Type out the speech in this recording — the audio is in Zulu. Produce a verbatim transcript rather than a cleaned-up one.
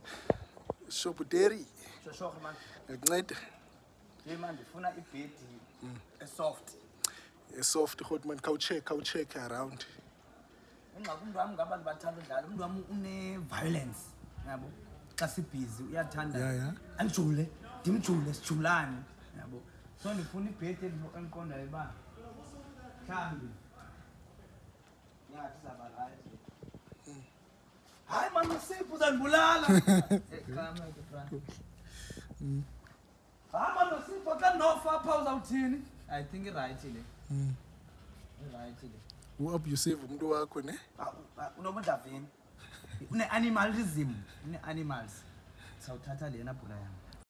Shobuderi. Shosho man. Ngincede. Hey man, ndifuna ibhedi esoft. Esoft hot man, cow check, cow check around. Ingxa umuntu wami ngabantu bathanda udlala, umuntu wami une violence, yabo. Xa sibhizi uyathanda. Yeah, yeah. Angijule, ndimjule sijulane, yabo. So ndifuna ibhedi engiqondayo ba. Mhlambi. Yathi saba right. Hayi man, usipho uzandibulala. Ekhama ke Mm. Ah man, usipho ka nofa pha uzawuthini? I think right le. Mm. Right le. U-abusive umuntu wakho ne? Unobundlavini. Une animalism, une animals. Sawuthatha lena bhula yami.